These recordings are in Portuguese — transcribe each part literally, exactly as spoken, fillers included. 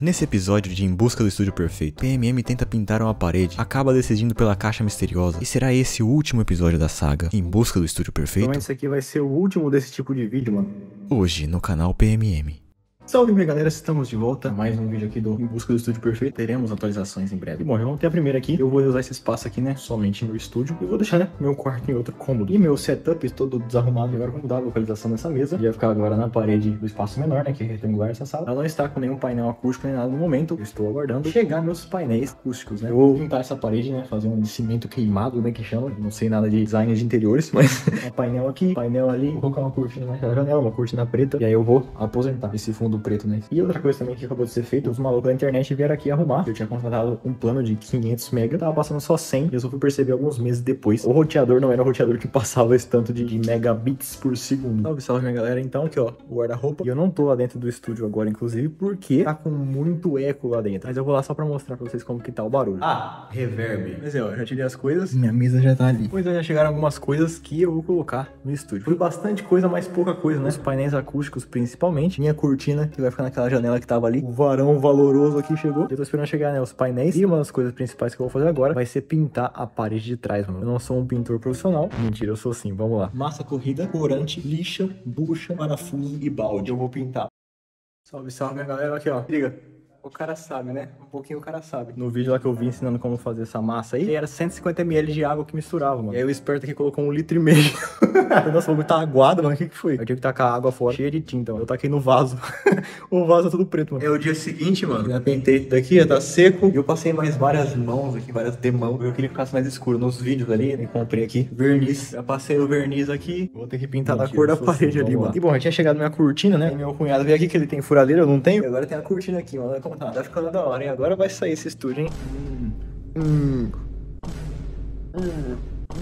Nesse episódio de Em Busca do Estúdio Perfeito, P M M tenta pintar uma parede, acaba decidindo pela caixa misteriosa. E será esse o último episódio da saga Em Busca do Estúdio Perfeito? Então esse aqui vai ser o último desse tipo de vídeo, mano. Hoje no canal P M M. Salve, minha galera, estamos de volta. Mais um vídeo aqui do Em Busca do Estúdio Perfeito. Teremos atualizações em breve. E, bom, já vamos ter a primeira aqui. Eu vou usar esse espaço aqui, né, somente no estúdio. E vou deixar, né, meu quarto em outro cômodo. E meu setup todo desarrumado. E agora vou mudar a localização dessa mesa. E vai ficar agora na parede do espaço menor, né, que é retangular essa sala. Ela não está com nenhum painel acústico nem nada no momento. Eu estou aguardando chegar meus painéis acústicos, né. Eu vou pintar essa parede, né, fazer um cimento queimado, né, que chama. Não sei nada de design de interiores, mas um painel aqui, painel ali. Vou colocar uma cortina, né, na janela, uma cortina preta. E aí eu vou aposentar esse fundo preto, né. E outra coisa também que acabou de ser feita, os malucos da internet vieram aqui arrumar. Eu tinha contratado um plano de quinhentos mega, tava passando só cem, e eu só fui perceber alguns meses depois. O roteador não era o roteador que passava esse tanto de, de megabits por segundo. Salve, salve, minha galera. Então, aqui, ó, o guarda-roupa. E eu não tô lá dentro do estúdio agora, inclusive, porque tá com muito eco lá dentro. Mas eu vou lá só pra mostrar pra vocês como que tá o barulho. Ah, reverb. Mas é, ó, eu já tirei as coisas. Minha mesa já tá ali. Pois é, já chegaram algumas coisas que eu vou colocar no estúdio. Foi bastante coisa, mas pouca coisa, né? Os painéis acústicos, principalmente. Minha cortina, que vai ficar naquela janela que tava ali. O varão valoroso aqui chegou. Eu tô esperando chegar, né, os painéis. E uma das coisas principais que eu vou fazer agora vai ser pintar a parede de trás, mano. Eu não sou um pintor profissional. Mentira, eu sou sim. Vamos lá. Massa corrida, corante, lixa, bucha, parafuso e balde. Eu vou pintar. Salve, salve, minha galera. Aqui, ó. Liga. O cara sabe, né? Um pouquinho o cara sabe. No vídeo lá que eu vi ensinando como fazer essa massa aí, era cento e cinquenta mililitros de água que misturava, mano. E aí o esperto aqui colocou um litro e meio. Nossa, o bagulho tá aguado, mano. O que que foi? Eu tive que tacar a água fora, cheia de tinta, mano. Eu taquei no vaso. O vaso é tudo preto, mano. É o dia seguinte, mano. Já pintei daqui, já tá seco. E eu passei mais várias mãos aqui, várias demãos. Eu queria que ficasse mais escuro nos vídeos ali. Eu comprei aqui verniz. Já passei o verniz aqui. Vou ter que pintar da cor da parede ali, mano. E bom, já tinha chegado minha cortina, né? E meu cunhado veio aqui que ele tem furadeira, eu não tenho. E agora tem a cortina aqui, mano. Olha como tá. Tá ficando da hora, hein? Agora vai sair esse estúdio, hein? Hum. Hum. Hum.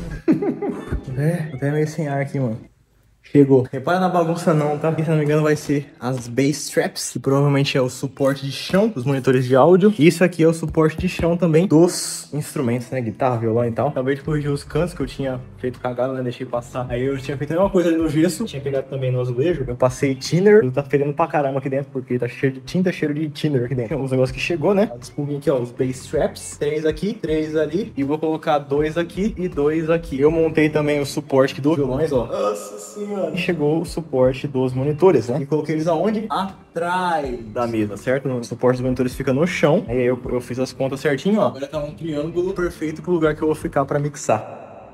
É, até meio sem ar aqui, mano. Chegou. Repara na bagunça não, tá? Aqui, se não me engano, vai ser as bass traps, que provavelmente é o suporte de chão dos monitores de áudio. E isso aqui é o suporte de chão também dos instrumentos, né? Guitarra, violão e tal. Acabei de corrigir os cantos que eu tinha feito cagada, né? Deixei passar. Aí eu tinha feito a mesma coisa ali no gesso. Tinha pegado também no azulejo. Eu passei thinner. Ele tá fedendo pra caramba aqui dentro, porque tá cheio de tinta, cheiro de thinner aqui dentro. Tem uns negócios que chegou, né? As pulguinhas aqui, ó. Os bass traps. Três aqui, três ali. E vou colocar dois aqui e dois aqui. Eu montei também o suporte dos violões, ó. Nossa senhora. E chegou o suporte dos monitores, né? E coloquei eles aonde? Atrás da mesa, certo? O suporte dos monitores fica no chão. Aí eu, eu fiz as contas certinho, ó. Agora tá um triângulo perfeito pro lugar que eu vou ficar pra mixar.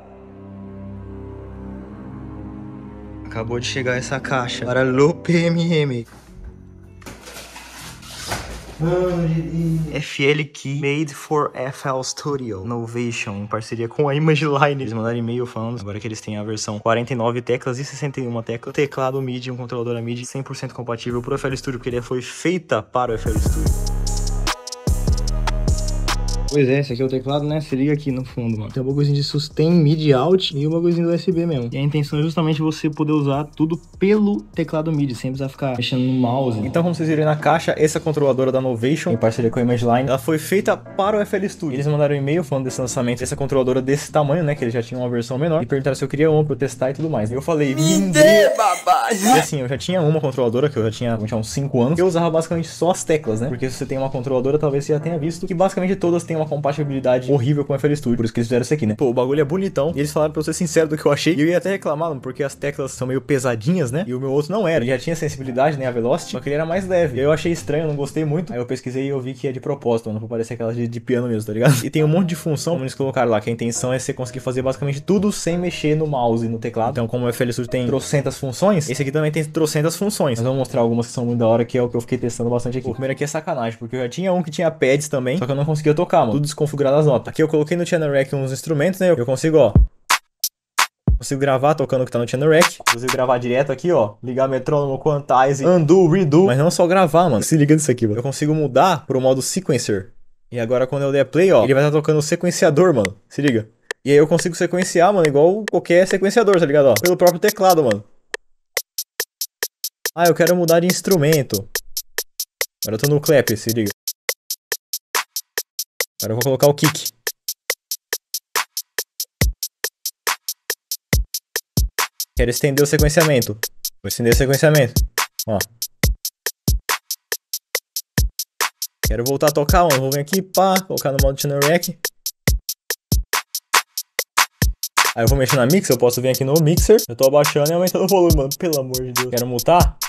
Acabou de chegar essa caixa para o P M M. F L Key Made for F L Studio Novation, em parceria com a Imageline. Eles mandaram e-mail falando agora que eles têm a versão quarenta e nove teclas e sessenta e uma teclas, teclado MIDI, um controlador MIDI cem por cento compatível pro F L Studio, porque ele foi feita para o F L Studio. Pois é, esse aqui é o teclado, né? Se liga aqui no fundo, mano. Tem um bagulhozinho de sustain, midi, out e um bagulhozinho do U S B mesmo. E a intenção é justamente você poder usar tudo pelo teclado MIDI, sem precisar ficar mexendo no mouse. Então, como vocês viram na caixa, essa controladora da Novation, em parceria com a Imageline, ela foi feita para o F L Studio. Eles mandaram um e-mail falando desse lançamento, dessa controladora desse tamanho, né? Que eles já tinham uma versão menor. E perguntaram se eu queria uma pra eu testar e tudo mais. E eu falei, me dê, babá! E assim, eu já tinha uma controladora, que eu já tinha, tinha uns cinco anos. Eu usava basicamente só as teclas, né? Porque se você tem uma controladora, talvez você já tenha visto que basicamente todas têm uma compatibilidade horrível com o F L Studio, por isso que eles fizeram isso aqui, né? Pô, o bagulho é bonitão. E eles falaram pra eu ser sincero do que eu achei. E eu ia até reclamar, mano, porque as teclas são meio pesadinhas, né? E o meu outro não era. Ele já tinha sensibilidade, né? A Velocity, só que ele era mais leve. E eu achei estranho, eu não gostei muito. Aí eu pesquisei e eu vi que é de propósito, mano, pra parecer aquelas de, de piano mesmo, tá ligado? E tem um monte de função, como eles colocaram lá, que a intenção é você conseguir fazer basicamente tudo sem mexer no mouse e no teclado. Então, como o F L Studio tem trocentas funções, esse aqui também tem trocentas funções. Mas eu vou mostrar algumas que são muito da hora, que é o que eu fiquei testando bastante aqui. O primeiro aqui é sacanagem, porque eu já tinha um que tinha pads também, só que eu não conseguia tocar, mano. Tudo desconfigurado as notas. Aqui eu coloquei no Channel Rack uns instrumentos, né? Eu consigo, ó. Consigo gravar tocando o que tá no Channel Rack. Consigo gravar direto aqui, ó. Ligar metrônomo, quantize, undo, redo. Mas não só gravar, mano. Se liga nisso aqui, mano. Eu consigo mudar pro modo sequencer. E agora quando eu der play, ó, ele vai estar tá tocando o sequenciador, mano. Se liga. E aí eu consigo sequenciar, mano, igual qualquer sequenciador, tá ligado? Ó, pelo próprio teclado, mano. Ah, eu quero mudar de instrumento. Agora eu tô no clap, se liga. Agora eu vou colocar o kick. Quero estender o sequenciamento. Vou estender o sequenciamento. Ó. Quero voltar a tocar, mano. Vou vir aqui, pá, colocar no modo channel rec. Aí eu vou mexer na mixer, eu posso vir aqui no mixer. Eu tô abaixando e aumentando o volume, mano. Pelo amor de Deus. Quero mutar.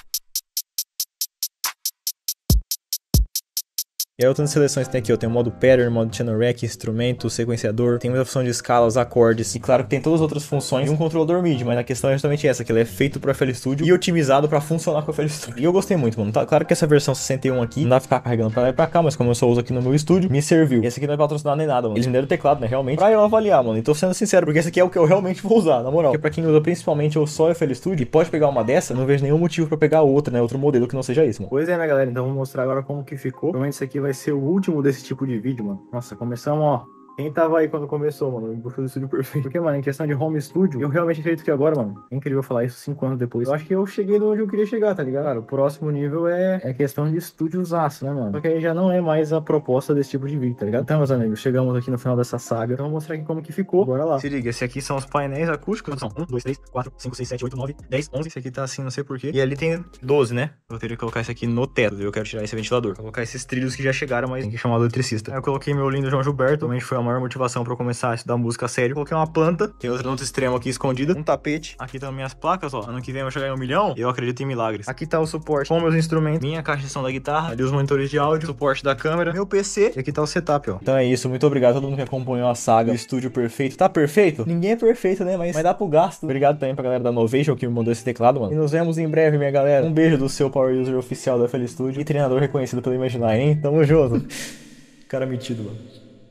E aí outras seleções tem aqui, eu tenho modo pattern, modo channel rec, instrumento, sequenciador, tem muita opção de escala, os acordes, e claro que tem todas as outras funções de um controlador M I D I, mas a questão é justamente essa, que ele é feito pro F L Studio e otimizado pra funcionar com o F L Studio. E eu gostei muito, mano. Tá, claro que essa versão sessenta e um aqui não dá pra ficar carregando pra lá e pra cá, mas como eu só uso aqui no meu estúdio, me serviu. E esse aqui não é patrocinado nem nada, mano. Eles me deram o teclado, né, realmente, pra eu avaliar, mano. E tô sendo sincero, porque esse aqui é o que eu realmente vou usar, na moral. Porque pra quem usa principalmente eu só F L Studio e pode pegar uma dessa, não vejo nenhum motivo pra pegar outra, né, outro modelo que não seja esse, mano. Pois é, né, galera? Então vou mostrar agora como que ficou. Provavelmente esse aqui vai ser o último desse tipo de vídeo, mano. Nossa, começamos, ó. Quem tava aí quando começou, mano, em busca do estúdio perfeito? Porque, mano, em questão de home studio, eu realmente acredito que agora, mano, é incrível falar isso cinco anos depois. Eu acho que eu cheguei onde eu queria chegar, tá ligado? Cara, o próximo nível é, é questão de estúdios aço, né, mano? Só que aí já não é mais a proposta desse tipo de vídeo, tá ligado? Então, meus amigos, chegamos aqui no final dessa saga. Então, vou mostrar aqui como que ficou. Bora lá. Se liga, esse aqui são os painéis acústicos. São um, dois, três, quatro, cinco, seis, sete, oito, nove, dez, onze. Esse aqui tá assim, não sei porquê. E ali tem doze, né? Eu teria que colocar esse aqui no teto. Eu quero tirar esse ventilador. Vou colocar esses trilhos que já chegaram, mas tem que chamar o eletricista. Aí eu coloquei meu lindo João Gilberto. Realmente foi a maior motivação pra eu começar a estudar música a sério. Coloquei uma planta, tem outra no outro extremo aqui escondida, um tapete. Aqui estão minhas placas, ó. Ano que vem eu vou chegar em um milhão e eu acredito em milagres. Aqui tá o suporte com meus instrumentos, minha caixa de som da guitarra, ali os monitores de áudio, suporte da câmera, meu P C e aqui tá o setup, ó. Então é isso, muito obrigado a todo mundo que acompanhou a saga, o estúdio perfeito. Tá perfeito? Ninguém é perfeito, né? Mas, mas dá pro gasto. Obrigado também pra galera da Novation que me mandou esse teclado, mano. E nos vemos em breve, minha galera. Um beijo do seu Power User oficial do F L Studio e treinador reconhecido pelo Imagineer, hein? Tamo junto. Cara metido, mano.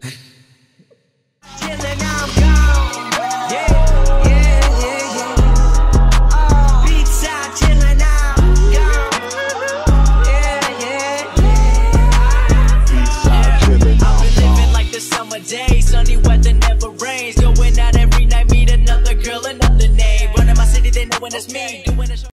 Day, sunny weather never rains. Going out every night, meet another girl, another name. Running my city, they know when it's me. Doing a show.